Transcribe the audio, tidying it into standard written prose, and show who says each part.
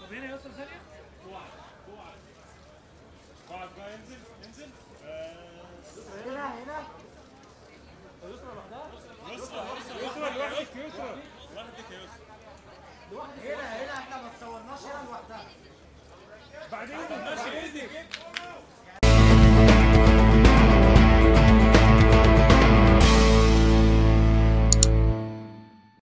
Speaker 1: طب هنا يا اسطى ثانيه.
Speaker 2: واحد واحد. بعد بقى انزل انزل.
Speaker 3: هنا
Speaker 1: يسرى لوحدها.
Speaker 2: يسرى لوحدك يسرى. لوحدك يا يسرى.
Speaker 3: هنا احنا ما تصورناش هنا لوحدها.
Speaker 2: بعدين ماشي ايدك.